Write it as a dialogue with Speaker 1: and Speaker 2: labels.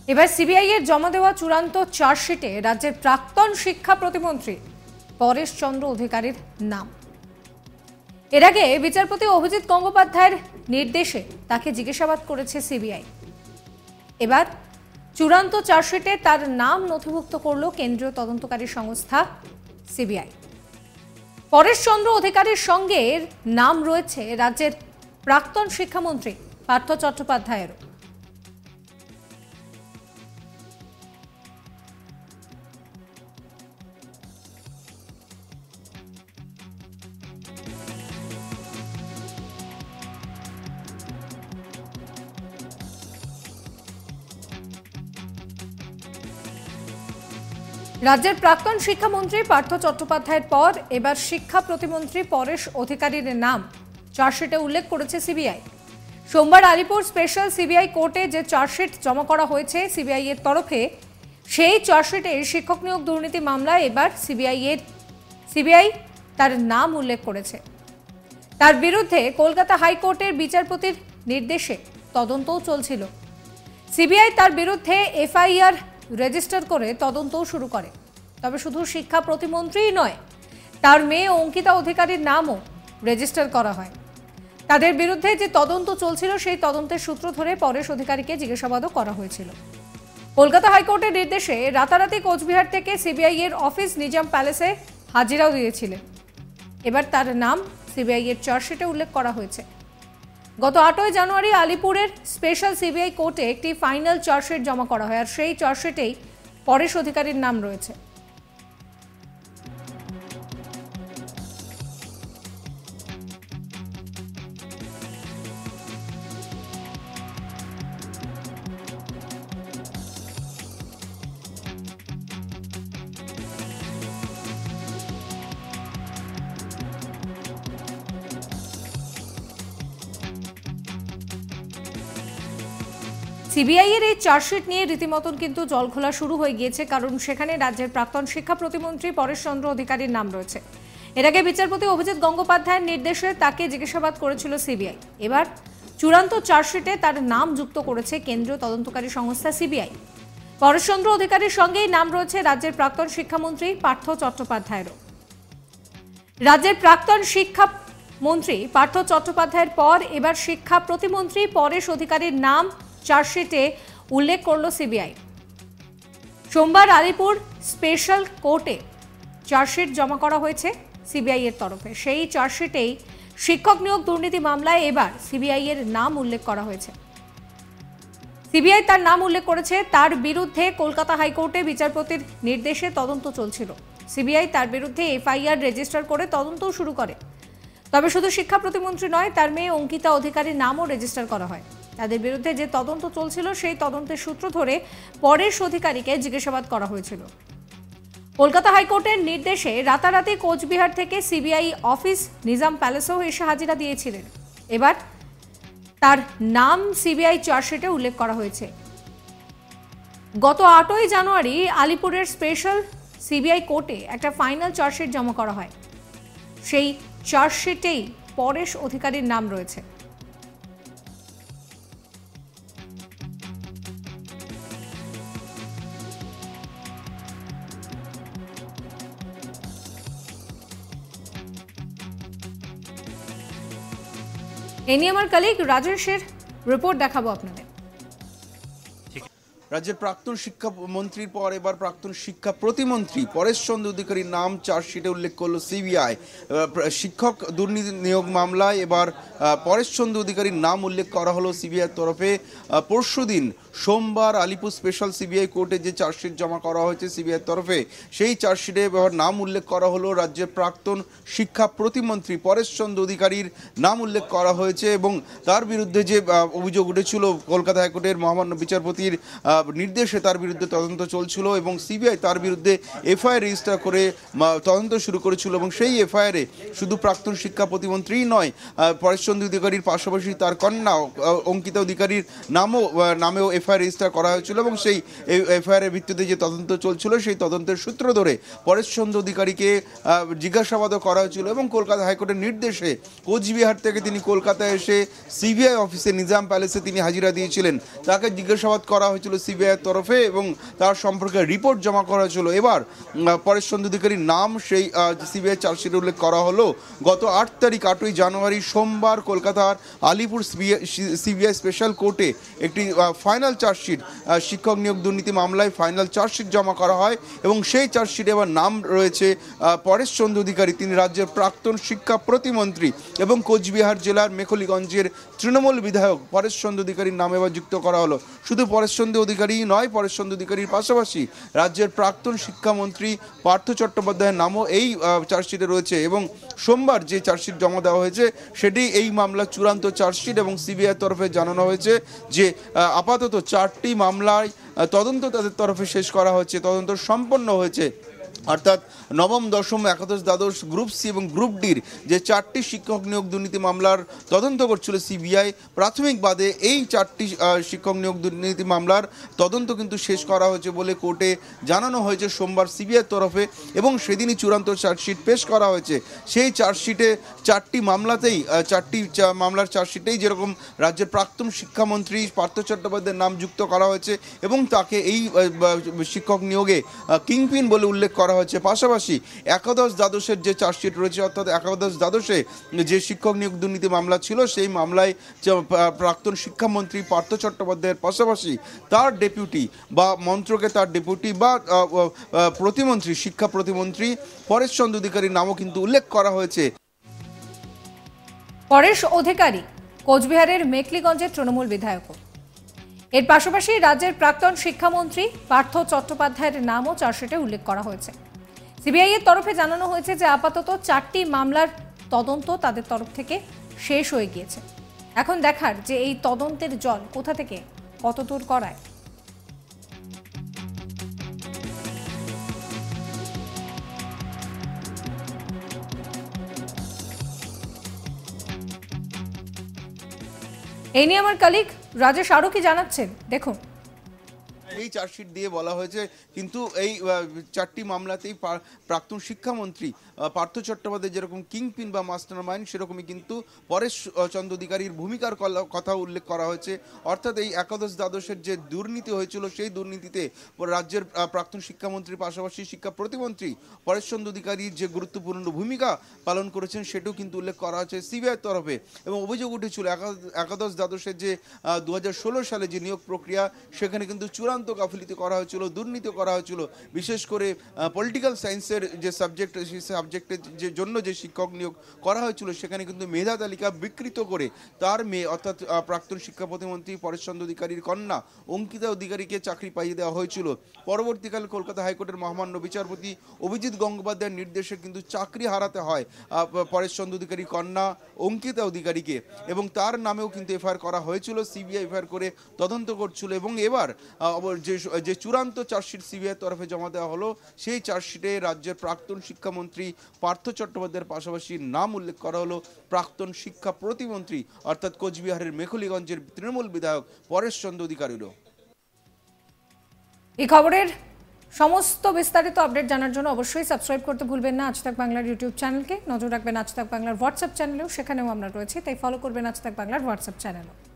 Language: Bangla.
Speaker 1: এবার সিবিআই এর জমা দেওয়া চূড়ান্ত চার্জশিটে রাজ্যের প্রাক্তন শিক্ষা প্রতিমন্ত্রী পরেশ চন্দ্র অধিকারীর নাম। এর আগে বিচারপতি অভিজিৎ গঙ্গোপাধ্যায়ের নির্দেশে তাকে জিজ্ঞাসাবাদ করেছে সিবিআই। এবার চূড়ান্ত চার্জশিটে তার নাম নথিভুক্ত করল কেন্দ্রীয় তদন্তকারী সংস্থা সিবিআই। পরেশ চন্দ্র অধিকারীর সঙ্গে নাম রয়েছে রাজ্যের প্রাক্তন শিক্ষামন্ত্রী পার্থ চট্টোপাধ্যায়েরও। রাজ্যের প্রাক্তন শিক্ষামন্ত্রী পার্থ চট্টোপাধ্যায়ের পর এবার শিক্ষা প্রতিমন্ত্রী পরেশ অধিকারীর নাম চার্জশিটে উল্লেখ করেছে সিবিআই। সোমবার আলিপুর স্পেশাল সিবিআই কোর্টে যে চার্জশিট জমা করা হয়েছে সিবিআই এর তরফে, সেই চার্জশিটে শিক্ষক নিয়োগ দুর্নীতি মামলায় এবার সিবিআই তার নাম উল্লেখ করেছে। তার বিরুদ্ধে কলকাতা হাইকোর্টের বিচারপতির নির্দেশে তদন্তও চলছিল। সিবিআই তার বিরুদ্ধে এফআইআর রেজিস্টার করে তদন্তও শুরু করে। তবে শুধু শিক্ষা প্রতিমন্ত্রীই নয়, তার মেয়ে অঙ্কিতা অধিকারীর নামও রেজিস্টার করা হয়। তাদের বিরুদ্ধে যে তদন্ত চলছিল সেই তদন্তের সূত্র ধরে পরেশ অধিকারীকে জিজ্ঞাসাবাদও করা হয়েছিল। কলকাতা হাইকোর্টের নির্দেশে রাতারাতি কোচবিহার থেকে সিবিআই এর অফিস নিজাম প্যালেসে হাজিরাও দিয়েছিলেন। এবার তার নাম সিবিআই এর চার্জশিটে উল্লেখ করা হয়েছে। গত 8 জানুয়ারি আলিপুরের স্পেশাল সিবিআই কোর্টে একটি ফাইনাল চার্জশিট জমা করা হয়, আর সেই চার্জশিটেই পরেশ অধিকারীর নাম রয়েছে। সিবিআই এর এই চার্জশিট নিয়ে রীতিমতন কিন্তু জলঘোলা শুরু হয়ে গিয়েছে, কারণ সেখানে রাজ্যের প্রাক্তন শিক্ষা প্রতিমন্ত্রী পরেশ চন্দ্র অধিকারীর নাম রয়েছে। এর আগে বিচারপতি অভিজিৎ গঙ্গোপাধ্যায়ের নির্দেশে তাকে জিজ্ঞাসাবাদ করেছিল সিবিআই। এবার চূড়ান্ত চার্জশিটে তার নাম যুক্ত করেছে কেন্দ্রীয় তদন্তকারী সংস্থা সিবিআই। পরেশ চন্দ্র অধিকারীর সঙ্গেই নাম রয়েছে রাজ্যের প্রাক্তন শিক্ষামন্ত্রী পার্থ চট্টোপাধ্যায়েরও। রাজ্যের প্রাক্তন শিক্ষামন্ত্রী পার্থ চট্টোপাধ্যায়ের পর এবার শিক্ষা প্রতিমন্ত্রী পরেশ অধিকারীর নাম চার্জশিটে উল্লেখ করল সিবিআই। সোমবার আলিপুর স্পেশাল কোর্টে চার্জশিট জমা করা হয়েছে সিবিআই এর তরফে। সেই চার্জশিটেই শিক্ষক নিয়োগ দুর্নীতি মামলায় এবার সিবিআই এর নাম উল্লেখ করা হয়েছে। সিবিআই তার নাম উল্লেখ করেছে। তার বিরুদ্ধে কলকাতা হাইকোর্টে বিচারপতির নির্দেশে তদন্ত চলছিল। সিবিআই তার বিরুদ্ধে এফআইআর রেজিস্টার করে তদন্তও শুরু করে। তবে শুধু শিক্ষা প্রতিমন্ত্রী নয়, তার মেয়ে অঙ্কিতা অধিকারীর নামও রেজিস্টার করা হয়। তাদের বিরুদ্ধে যে তদন্ত চলছিল সেই তদন্তের সূত্র ধরে পরেশ অধিকারীকে জিজ্ঞাসাবাদ করা হয়েছিল। কলকাতা হাইকোর্টের নির্দেশে রাতারাতি কোচবিহার থেকে সিবিআই অফিস নিজাম প্যালেসেও এসে হাজিরা দিয়েছিলেন। এবার তার নাম সিবিআই চার্জশিটে উল্লেখ করা হয়েছে। গত 8 জানুয়ারি আলিপুরের স্পেশাল সিবিআই কোর্টে একটা ফাইনাল চার্জশিট জমা করা হয়। সেই চার্জশিটেই পরেশ অধিকারীর নাম রয়েছে। এই নিয়ে আমার কলিগ রাজেশের রিপোর্ট দেখাবো আপনাদের।
Speaker 2: রাজ্যের প্রাক্তন শিক্ষামন্ত্রীর পর এবার প্রাক্তন শিক্ষা প্রতিমন্ত্রী পরেশ চন্দ্র অধিকারীর নাম চার্জশিটে উল্লেখ করল সিবিআই। শিক্ষক দুর্নীতি নিয়োগ মামলায় এবার পরেশ চন্দ্র অধিকারীর নাম উল্লেখ করা হলো সিবিআইয়ের তরফে। পরশুদিন সোমবার আলিপুর স্পেশাল সিবিআই কোর্টে যে চার্জশিট জমা করা হয়েছে সিবিআইয়ের তরফে, সেই চার্জশিটে এবার নাম উল্লেখ করা হলো রাজ্যের প্রাক্তন শিক্ষা প্রতিমন্ত্রী পরেশ চন্দ্র অধিকারীর নাম উল্লেখ করা হয়েছে। এবং তার বিরুদ্ধে যে অভিযোগ উঠেছিল কলকাতা হাইকোর্টের মহামান্য বিচারপতির নির্দেশে, তার বিরুদ্ধে তদন্ত চলছিল এবং সিবিআই তার বিরুদ্ধে এফআইআর রেজিস্টার করে তদন্ত শুরু করেছিল। এবং সেই এফআইআরে শুধু প্রাক্তন শিক্ষা প্রতিমন্ত্রীই নয়, পরেশ চন্দ্র অধিকারীর পাশাপাশি তার কন্যা অঙ্কিতা অধিকারীর নামেও এফআইআর রেজিস্টার করা হয়েছিল। এবং সেই এফআইআরের ভিত্তিতে যে তদন্ত চলছিল সেই তদন্তের সূত্র ধরে পরেশ চন্দ্র অধিকারীকে জিজ্ঞাসাবাদও করা হয়েছিল। এবং কলকাতা হাইকোর্টের নির্দেশে কোচবিহার থেকে তিনি কলকাতায় এসে সিবিআই অফিসে নিজাম প্যালেসে তিনি হাজিরা দিয়েছিলেন। তাকে জিজ্ঞাসাবাদ করা হয়েছিল সিবিআই তরফে এবং তার সম্পর্কে রিপোর্ট জমা করা হয়েছিল। এবার পরেশ চন্দ্র অধিকারীর নাম সেই সিবিআই চার্জশিটে উল্লেখ করা হলো। গত 8 তারিখ 8ই জানুয়ারি সোমবার কলকাতার আলিপুর সিবিআই স্পেশাল কোর্টে একটি ফাইনাল চার্জশিট শিক্ষক নিয়োগ দুর্নীতি মামলায় ফাইনাল চার্জশিট জমা করা হয় এবং সেই চার্জশিটে এবার নাম রয়েছে পরেশ চন্দ্র অধিকারী। তিনি রাজ্যের প্রাক্তন শিক্ষা প্রতিমন্ত্রী এবং কোচবিহার জেলার মেখলিগঞ্জের তৃণমূল বিধায়ক পরেশ চন্দ্র অধিকারীর নাম এবার যুক্ত করা হলো। শুধু পরেশ চন্দ্র অধিকারী নয়, পরেশ চন্দ্র অধিকারীর পাশাপাশি রাজ্যের প্রাক্তন শিক্ষামন্ত্রী পার্থ চট্টোপাধ্যায়ের নামও এই চার্জশিটে রয়েছে এবং সোমবার যে চার্জশিট জমা দেওয়া হয়েছে সেটি এই মামলার চূড়ান্ত চার্জশিট এবং সিবিআই তরফে জানানো হয়েছে যে আপাতত 4টি মামলায় তদন্ত তাদের তরফে শেষ করা হয়েছে, তদন্ত সম্পন্ন হয়েছে। অর্থাৎ নবম, দশম, একাদশ, দ্বাদশ, গ্রুপ সি এবং গ্রুপ ডির যে 4টি শিক্ষক নিয়োগ দুর্নীতি মামলার তদন্ত করছিল সিবিআই, প্রাথমিক বাদে এই 4টি শিক্ষক নিয়োগ দুর্নীতি মামলার তদন্ত কিন্তু শেষ করা হয়েছে বলে কোর্টে জানানো হয়েছে সোমবার সিবিআই তরফে এবং সেদিনই চূড়ান্ত চার্জশিট পেশ করা হয়েছে। সেই চার্জশিটে 4টি মামলাতেই 4টি মামলার চার্জশিটেই যেরকম রাজ্যের প্রাক্তন শিক্ষামন্ত্রী পার্থ চট্টোপাধ্যায়ের নাম যুক্ত করা হয়েছে এবং তাকে এই শিক্ষক নিয়োগে কিংপিন বলে উল্লেখ করা হয়েছে। পাশাপাশি একাদশ দ্বাদশের যে চার্জশিট রয়েছে, অর্থাৎ একাদশ দ্বাদশে যে শিক্ষক নিয়োগ দুর্নীতি মামলা ছিল সেই মামলায় প্রাক্তন শিক্ষামন্ত্রী পার্থ চট্টোপাধ্যায়ের পাশাপাশি তার ডেপুটি বা মন্ত্রকে তার ডেপুটি বা প্রতিমন্ত্রী, শিক্ষা প্রতিমন্ত্রী পরেশ চন্দ্র অধিকারীর নামও কিন্তু উল্লেখ করা হয়েছে।
Speaker 1: পরেশ অধিকারী কোচবিহারের মেখলিগঞ্জের তৃণমূল বিধায়ক। এর পাশাপাশি রাজ্যের প্রাক্তন শিক্ষামন্ত্রী পার্থ চট্টোপাধ্যায়ের নামও চার্জশিটে উল্লেখ করা হয়েছে। সিবিআই এর তরফে জানানো হয়েছে যে আপাতত 4টি মামলার তদন্ত তাদের তরফ থেকে শেষ হয়ে গিয়েছে। এখন দেখার যে এই তদন্তের জল কোথা থেকে কতদূর করায়। এই নিয়ে আমার কলিগ রাজেশ আরও কি জানাচ্ছেন দেখুন।
Speaker 2: এই চার্জশিট দিয়ে বলা হয়েছে কিন্তু এই 4টি মামলাতেই প্রাক্তন শিক্ষামন্ত্রী পার্থ চট্টোপাধ্যায় যেরকম কিংপিন বা মাস্টার মাইন্ড সেরকমই কিন্তু পরেশ চন্দ্র অধিকারীর ভূমিকার কথা উল্লেখ করা হয়েছে। অর্থাৎ এই একাদশ দ্বাদশের যে দুর্নীতি হয়েছিল সেই দুর্নীতিতে রাজ্যের প্রাক্তন শিক্ষামন্ত্রীর পাশাপাশি শিক্ষা প্রতিমন্ত্রী পরেশ চন্দ্র অধিকারীর যে গুরুত্বপূর্ণ ভূমিকা পালন করেছেন সেটাও কিন্তু উল্লেখ করা হয়েছে সিবিআই তরফে এবং অভিযোগ উঠেছিল একাদশ দ্বাদশের যে 2016 সালে যে নিয়োগ প্রক্রিয়া সেখানে কিন্তু চূড়ান্ত গাফিলতি করা হয়েছিল, দুর্নীতি করা হয়েছিল। বিশেষ করে পলিটিক্যাল সায়েন্সের যে সাবজেক্ট, সেই সাবজেক্টের যে জন্য যে শিক্ষক নিয়োগ করা হয়েছিল সেখানে কিন্তু মেধা তালিকা বিকৃত করে তার মেয়ে অর্থাৎ প্রাক্তন শিক্ষা প্রতিমন্ত্রী পরেশ চন্দ্র অধিকারীর কন্যা অঙ্কিতা অধিকারীকে চাকরি পাইয়ে দেওয়া হয়েছিল। পরবর্তীকালে কলকাতা হাইকোর্টের মহামান্য বিচারপতি অভিজিৎ গঙ্গোপাধ্যায়ের নির্দেশে কিন্তু চাকরি হারাতে হয় পরেশ চন্দ্র অধিকারীর কন্যা অঙ্কিতা অধিকারীকে এবং তার নামেও কিন্তু এফআইআর করা হয়েছিল। সিবিআই এফআইআর করে তদন্ত করছিল এবং এবার যে চূড়ান্ত চার্জশিট সিবিআই তরফে জমা দেওয়া হলো সেই চার্জশিটে রাজ্যের প্রাক্তন শিক্ষামন্ত্রী পার্থ চট্টোপাধ্যায়ের পাশাপাশি নাম উল্লেখ করা হলো প্রাক্তন শিক্ষা প্রতিমন্ত্রী অর্থাৎ কোচবিহারের মেখলিগঞ্জের তৃণমূল বিধায়ক পরেশ চন্দ্র অধিকারীরও।
Speaker 1: এই খবরের সমস্ত বিস্তারিত আপডেট জানার জন্য অবশ্যই সাবস্ক্রাইব করতে ভুলবেন না আজ তাক বাংলার ইউটিউব চ্যানেলকে। নজর রাখবেন আজ তাক বাংলার হোয়াটসঅ্যাপ চ্যানেলেও, সেখানেও আমরা রয়েছি, তাই ফলো করবেন আজ তাক বাংলার হোয়াটসঅ্যাপ চ্যানেলও।